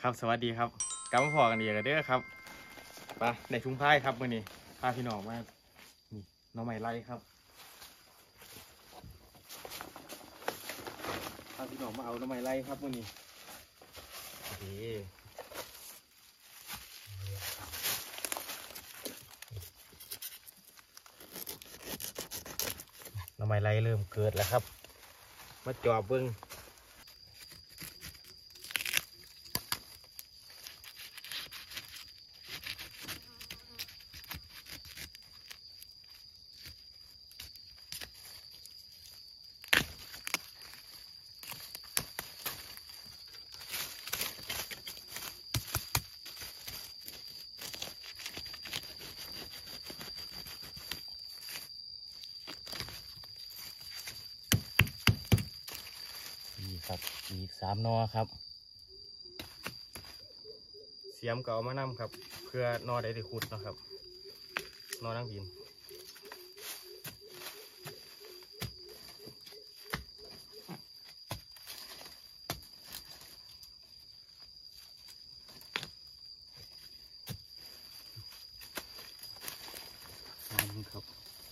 ครับสวัสดีครับกลับมาพอกันอีกแล้วเด้อครับไปในทุ่งพายครับมื้อนี้พาพี่น้องมานี่หน่อไม้ไร่ครับพาพี่น้องมาเอาหน่อไม้ไร่ครับมื้อนี้โอเคหน่อไม้ไร่เริ่มเกิดแล้วครับมาจอบเบิ่งนี่ครับอีก3 นอครับเสียมก็เอามานำครับเพื่อนอได้ขุดนะครับนอนั่งบินครับ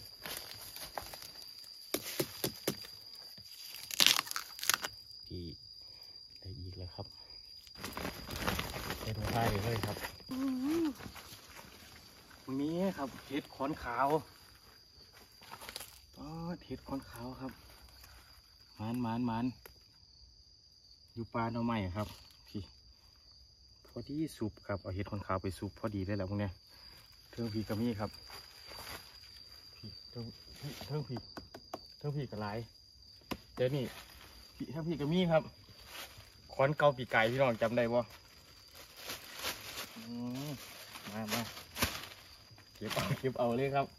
ที่ได้อีกแล้วครับไปดูได้เลยครับตรงนี้ครับเห็ดขอนขาวอ๋อเห็ดขอนขาวครับมันอยู่ปลาหน่อไม้ครับพี่พอดีสุปครับเอาเห็ดขอนขาวไปสุปพอดีเลยแหละพวกเนี้ยเทิงผีกระมี่ครับพี่เทิงผีกระไรเดี๋ยวนี่พี่เทิงผีกระมี่ครับขอนเกาปีไก่พี่น้องจำได้บ่มาเก็บเอาเลยครับ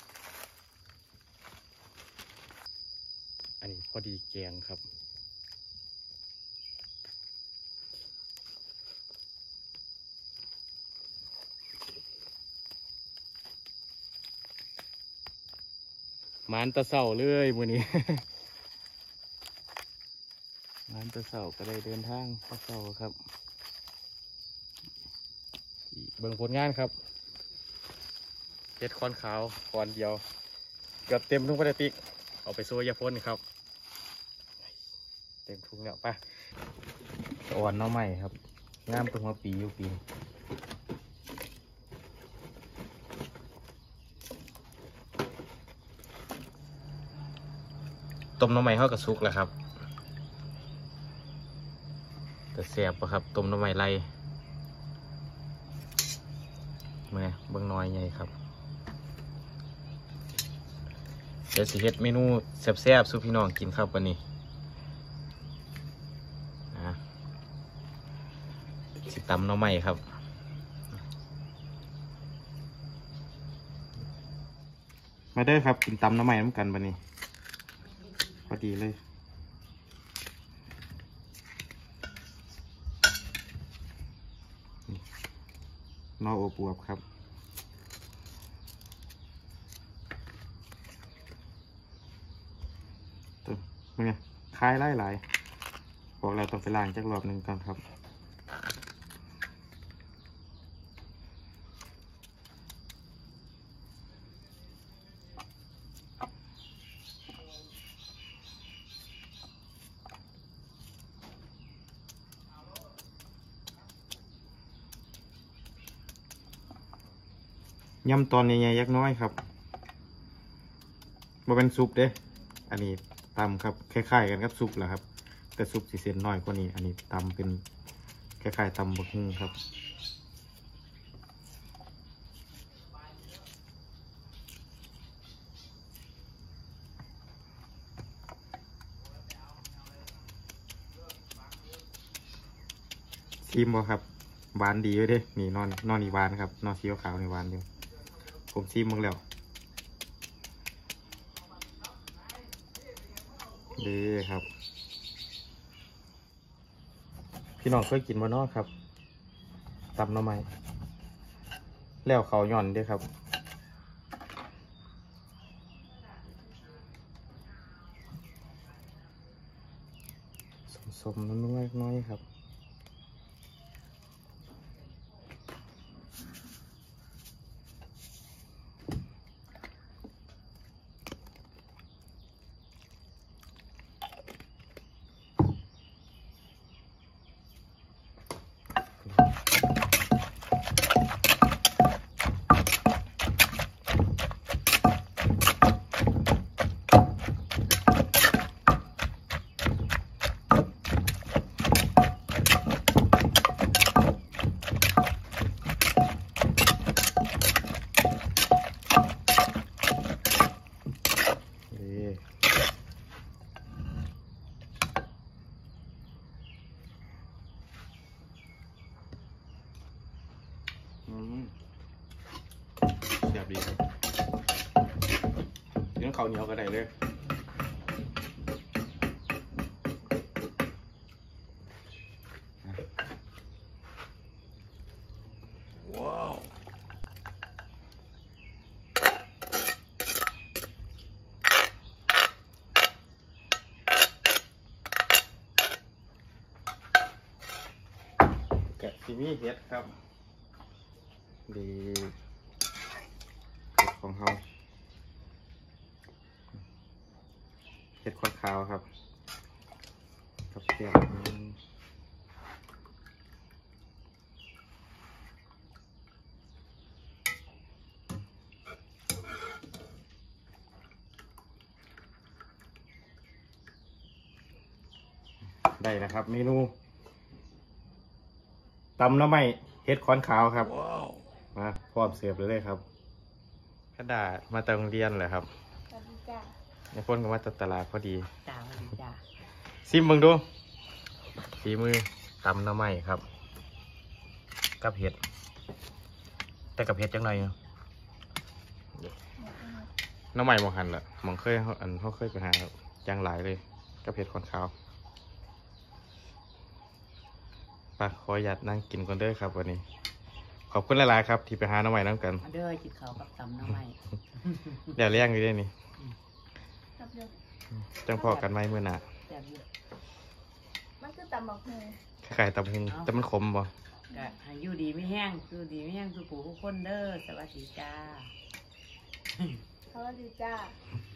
อันนี้พอดีแกงครับมันตะเสาเลยมื้อนี้ มันตะเสาก็ได้เดินทางตะเสาครับเบิ่งผลงานครับเห็ดคอนขาวคอนเดียวเกือบเต็มทุ่งพลาสติกเอาไปโซ่ยาพ่นครับเต็มทุ่งแล้วไปอ่อนน้องใหม่ครับงามตัวหัวปีอยู่ปีต้มน้องใหม่เข้ากับซุกแล้วครับแต่แสบปะครับต้มน้องใหม่ไรเมื่อเบิ่งน้อยใหญ่ครับเดี๋ยวสิเฮ็ดเมนูแซ่บๆสู้พี่น้องกินครับวันนี้สิตำหน่อไม้ครับมาเด้อครับกินตำหน่อไม้น้ำกันวันนี้พอดีเลยนอโอบวบครับตัวเป็นไงคล้ายหลายบอกเราต้องไปล้างจักรอบหนึ่งก่อนครับยำตอนใหญ่ๆยักน้อยครับมาเป็นซุปเด้อันนี้ตำครับคล้ายๆกันกับซุปแหละครับแต่ซุปสีเส้นน้อยกว่านี้อันนี้ตำเป็นคล้ายๆตำบักหุ่งครับชิมบ่ครับหวานดีเลยเด้นี่นอนอีหวานครับนอนสีขาวในหวานอยู่ผมชิมมึงแล้วดีครับพี่น้องเคยกินมานอครับตำหน่อไม้แล้วเขาหย่อนด้วยครับสมๆน้อยๆครับเสียบดีครับเรื่องข้าวเหนียวก็ได้เลยว้าวแกะซีมี่เฮ็ดครับดีเฮ็ดของเฮาเฮ็ดข้าวขาวครับกับเสียบได้นะครับเมนูตำน้ำไหม้เฮ็ดค้อนขาวครับมาพร้อมเสิร์ฟเลยครับกระดาษมาจากโรงเรียนเหรอครับสวัสดีจ้าในพ่นก็มาจากตลาดพอดีจ้าสวัสดีจ้าซิมเบิ่งดูฝีมือตำน้ำไหม้ครับกับเห็ดแต่กับเห็ดจังหน่อยน้ำไหม้มองหันแหละมองเคยเขาเคยไปหาครับจังหลายเลยกับเห็ดค้อนขาวไปขออนุญาตนั่งกินก่อนเด้อครับวันนี้ขอบคุณหลายๆครับที่ไปหาน้ำใหม่น้ำกันเด้อจิตเขากับตำน้ำใหม่เดี๋ยวเลี้ยงอยู่ด้วยนี่จังพอกันไหมเมื่อหน้ามันคือตำบักหุ่งไข่ตำหุ่งแต่มันขมบ่อยู่ดีไม่แห้งอยู่ดีไม่แห้งคือปู่ทุกคนเด้อสวัสดีจ้าสวัสดีจ้า